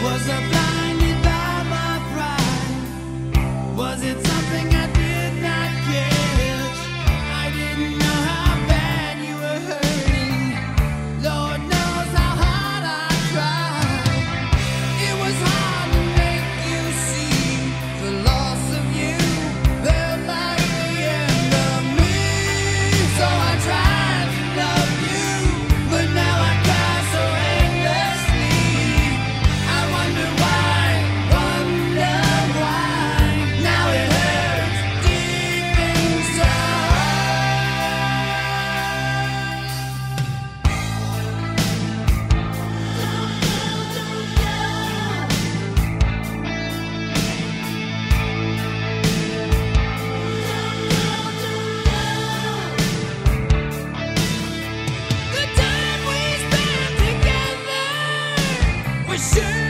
Was I blinded by my pride? Was it something I did not catch? I didn't know how bad you were hurting. Lord knows how hard I tried. It was hard to make you see the loss of you felt like the end of me. So I tried to love you, but now I cry so endlessly. I wonder why, now it hurts deep inside. The time we spent together was sure